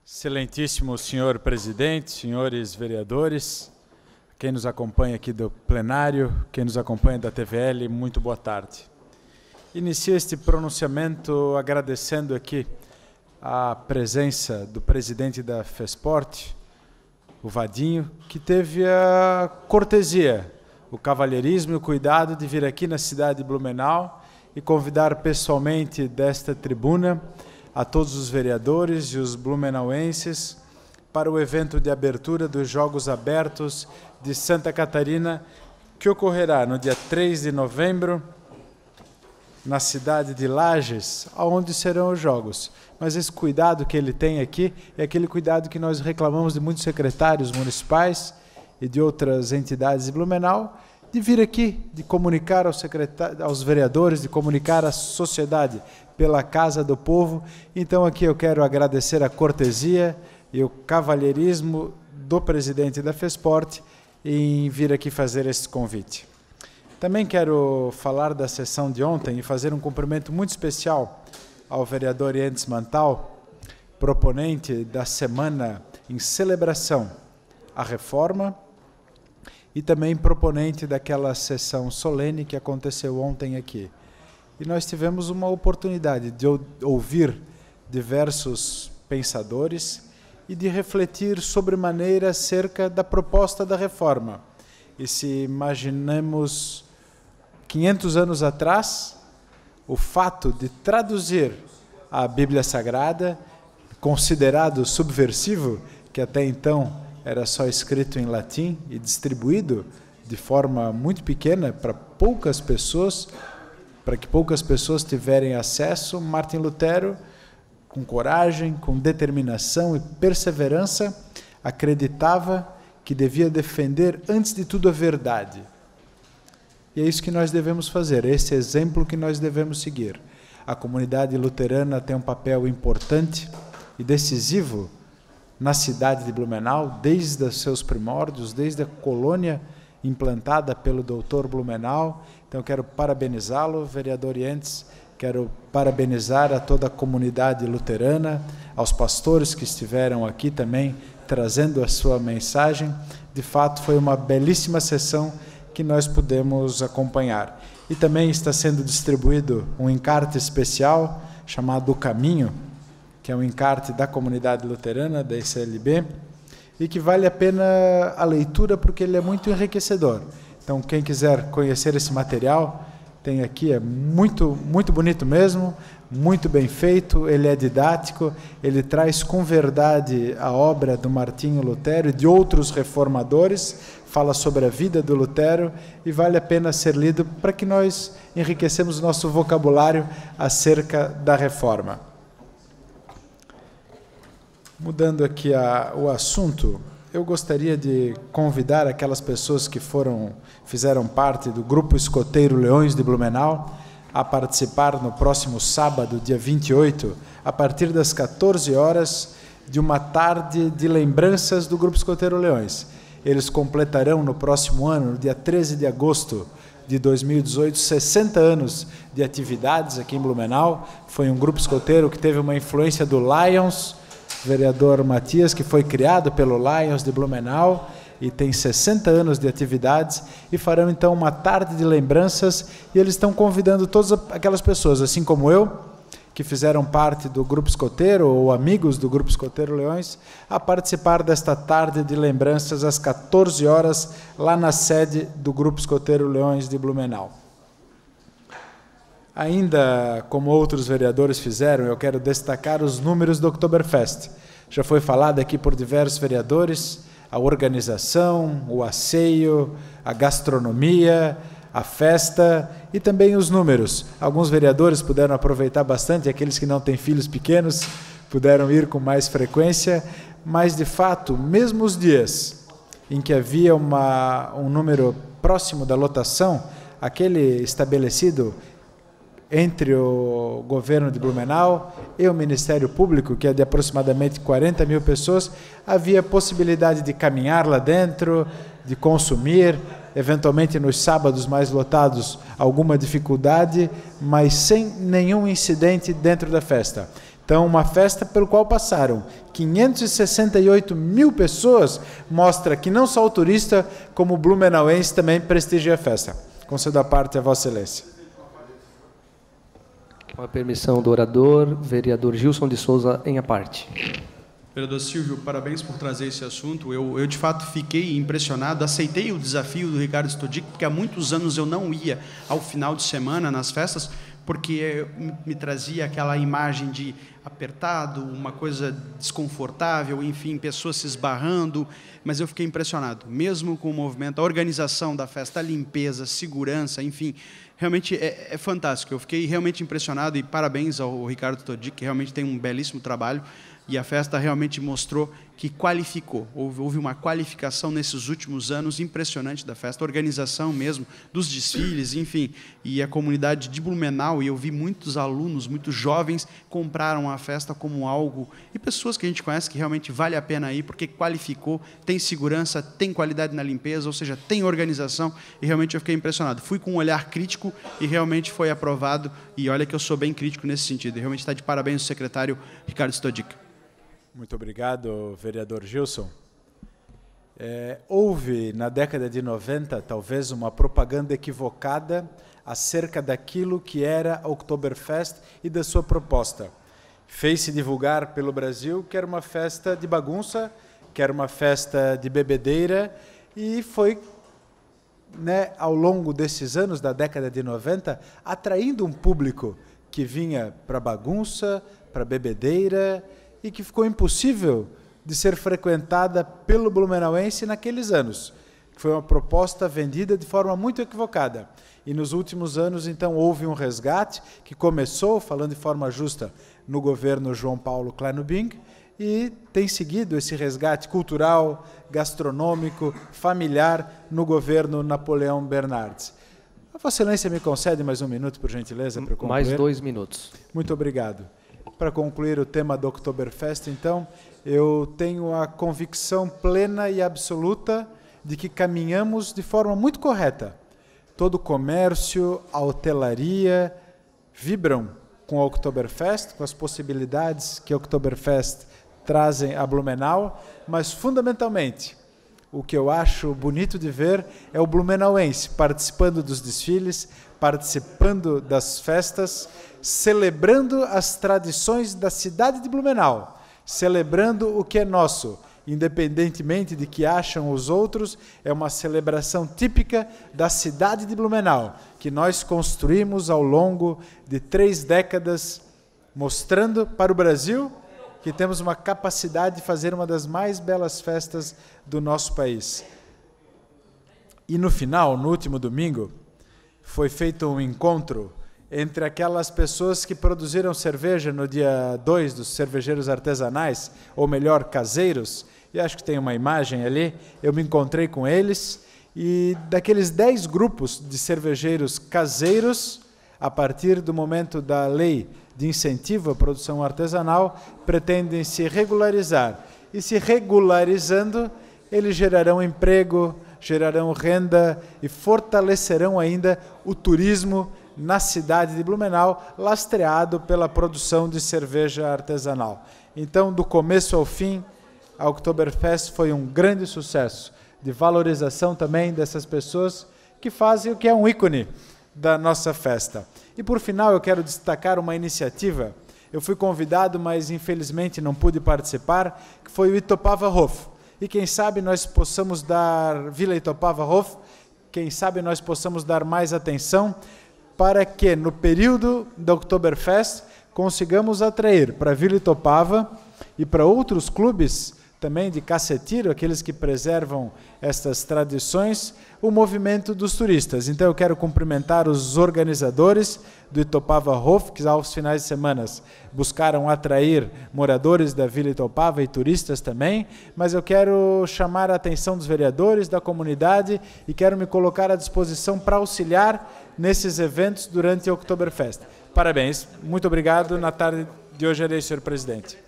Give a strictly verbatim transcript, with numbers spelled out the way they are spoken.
Excelentíssimo senhor presidente, senhores vereadores, quem nos acompanha aqui do plenário, quem nos acompanha da T V L, muito boa tarde. Inicio este pronunciamento agradecendo aqui a presença do presidente da FESPORT, o Vadinho, que teve a cortesia, o cavalheirismo e o cuidado de vir aqui na cidade de Blumenau e convidar pessoalmente desta tribuna a todos os vereadores e os blumenauenses para o evento de abertura dos Jogos Abertos de Santa Catarina, que ocorrerá no dia três de novembro, na cidade de Lages, onde serão os Jogos. Mas esse cuidado que ele tem aqui é aquele cuidado que nós reclamamos de muitos secretários municipais e de outras entidades de Blumenau, de vir aqui, de comunicar aos, aos vereadores, de comunicar à sociedade pela Casa do Povo. Então aqui eu quero agradecer a cortesia e o cavalheirismo do presidente da FESPORT em vir aqui fazer esse convite. Também quero falar da sessão de ontem e fazer um cumprimento muito especial ao vereador Entes Mantal, proponente da semana em celebração à reforma e também proponente daquela sessão solene que aconteceu ontem aqui. E nós tivemos uma oportunidade de ouvir diversos pensadores e de refletir sobremaneira acerca da proposta da reforma. E se imaginamos quinhentos anos atrás, o fato de traduzir a Bíblia Sagrada, considerado subversivo, que até então era só escrito em latim e distribuído de forma muito pequena para poucas pessoas, para que poucas pessoas tiverem acesso, Martim Lutero, com coragem, com determinação e perseverança, acreditava que devia defender, antes de tudo, a verdade. E é isso que nós devemos fazer, esse exemplo que nós devemos seguir. A comunidade luterana tem um papel importante e decisivo na cidade de Blumenau, desde os seus primórdios, desde a colônia implantada pelo doutor Blumenau. Então, quero parabenizá-lo, vereador Entes, quero parabenizar a toda a comunidade luterana, aos pastores que estiveram aqui também, trazendo a sua mensagem. De fato, foi uma belíssima sessão que nós pudemos acompanhar. E também está sendo distribuído um encarte especial, chamado O Caminho, que é um encarte da comunidade luterana, da I C L B, e que vale a pena a leitura porque ele é muito enriquecedor. Então, quem quiser conhecer esse material, tem aqui, é muito, muito bonito mesmo, muito bem feito, ele é didático, ele traz com verdade a obra do Martinho Lutero e de outros reformadores, fala sobre a vida do Lutero e vale a pena ser lido para que nós enriquecemos o nosso vocabulário acerca da reforma. Mudando aqui a, o assunto, eu gostaria de convidar aquelas pessoas que foram, fizeram parte do Grupo Escoteiro Leões de Blumenau a participar no próximo sábado, dia vinte e oito, a partir das quatorze horas, de uma tarde de lembranças do Grupo Escoteiro Leões. Eles completarão no próximo ano, no dia treze de agosto de dois mil e dezoito, sessenta anos de atividades aqui em Blumenau. Foi um grupo escoteiro que teve uma influência do Lions, vereador Matias, que foi criado pelo Lions de Blumenau e tem sessenta anos de atividades, e farão então uma tarde de lembranças, e eles estão convidando todas aquelas pessoas, assim como eu, que fizeram parte do Grupo Escoteiro ou amigos do Grupo Escoteiro Leões, a participar desta tarde de lembranças às quatorze horas, lá na sede do Grupo Escoteiro Leões de Blumenau. Ainda, como outros vereadores fizeram, eu quero destacar os números do Oktoberfest. Já foi falado aqui por diversos vereadores, a organização, o asseio, a gastronomia, a festa e também os números. Alguns vereadores puderam aproveitar bastante, aqueles que não têm filhos pequenos puderam ir com mais frequência, mas, de fato, mesmo os dias em que havia uma, um número próximo da lotação, aquele estabelecido entre o governo de Blumenau e o Ministério Público, que é de aproximadamente quarenta mil pessoas, havia possibilidade de caminhar lá dentro, de consumir, eventualmente nos sábados mais lotados, alguma dificuldade, mas sem nenhum incidente dentro da festa. Então, uma festa pelo qual passaram quinhentos e sessenta e oito mil pessoas, mostra que não só o turista, como o blumenauense também prestigia a festa. Concedo a parte a Vossa Excelência. Com a permissão do orador, vereador Gilson de Souza, em a parte. Vereador Silvio, parabéns por trazer esse assunto. Eu, eu, de fato, fiquei impressionado, aceitei o desafio do Ricardo Stodic, porque há muitos anos eu não ia ao final de semana nas festas, porque me trazia aquela imagem de apertado, uma coisa desconfortável, enfim, pessoas se esbarrando, mas eu fiquei impressionado, mesmo com o movimento, a organização da festa, a limpeza, segurança, enfim, realmente é, é fantástico. Eu fiquei realmente impressionado e parabéns ao Ricardo Stodic, que realmente tem um belíssimo trabalho. E a festa realmente mostrou que qualificou, houve, houve uma qualificação nesses últimos anos impressionante da festa, a organização mesmo, dos desfiles, enfim, e a comunidade de Blumenau, e eu vi muitos alunos, muitos jovens, compraram a festa como algo, e pessoas que a gente conhece que realmente vale a pena ir, porque qualificou, tem segurança, tem qualidade na limpeza, ou seja, tem organização, e realmente eu fiquei impressionado. Fui com um olhar crítico e realmente foi aprovado, e olha que eu sou bem crítico nesse sentido, e realmente está de parabéns o secretário Ricardo Stodic. Muito obrigado, vereador Gilson. É, houve, na década de noventa, talvez uma propaganda equivocada acerca daquilo que era a Oktoberfest e da sua proposta. Fez-se divulgar pelo Brasil que era uma festa de bagunça, que era uma festa de bebedeira, e foi, né, ao longo desses anos, da década de noventa, atraindo um público que vinha para bagunça, para bebedeira, e que ficou impossível de ser frequentada pelo blumenauense naqueles anos. Foi uma proposta vendida de forma muito equivocada. E nos últimos anos, então, houve um resgate que começou, falando de forma justa, no governo João Paulo Kleinubing, e tem seguido esse resgate cultural, gastronômico, familiar, no governo Napoleão Bernardes. A Vossa Excelência me concede mais um minuto, por gentileza, para concluir? Mais dois minutos. Muito obrigado. Para concluir o tema do Oktoberfest, então, eu tenho a convicção plena e absoluta de que caminhamos de forma muito correta. Todo o comércio, a hotelaria vibram com o Oktoberfest, com as possibilidades que o Oktoberfest trazem a Blumenau, mas, fundamentalmente, o que eu acho bonito de ver é o blumenauense participando dos desfiles, participando das festas, celebrando as tradições da cidade de Blumenau, celebrando o que é nosso, independentemente de que acham os outros, é uma celebração típica da cidade de Blumenau, que nós construímos ao longo de três décadas, mostrando para o Brasil que temos uma capacidade de fazer uma das mais belas festas do nosso país. E no final, no último domingo, foi feito um encontro entre aquelas pessoas que produziram cerveja no dia dois dos cervejeiros artesanais, ou melhor, caseiros, e acho que tem uma imagem ali, eu me encontrei com eles, e daqueles dez grupos de cervejeiros caseiros, a partir do momento da lei de incentivo à produção artesanal, pretendem se regularizar. E se regularizando, eles gerarão emprego, gerarão renda e fortalecerão ainda o turismo na cidade de Blumenau, lastreado pela produção de cerveja artesanal. Então, do começo ao fim, a Oktoberfest foi um grande sucesso de valorização também dessas pessoas que fazem o que é um ícone da nossa festa. E, por final, eu quero destacar uma iniciativa. Eu fui convidado, mas infelizmente não pude participar, que foi o Itopava Hof. E quem sabe nós possamos dar, Vila Itopava Hof, quem sabe nós possamos dar mais atenção para que, no período da Oktoberfest, consigamos atrair para Vila Itopava e para outros clubes também de Cassetiro, aqueles que preservam estas tradições, o movimento dos turistas. Então eu quero cumprimentar os organizadores do Itopava Hof, que aos finais de semana buscaram atrair moradores da Vila Itopava e turistas também, mas eu quero chamar a atenção dos vereadores, da comunidade, e quero me colocar à disposição para auxiliar nesses eventos durante o Oktoberfest. Parabéns, muito obrigado. Na tarde de hoje era isso, senhor presidente.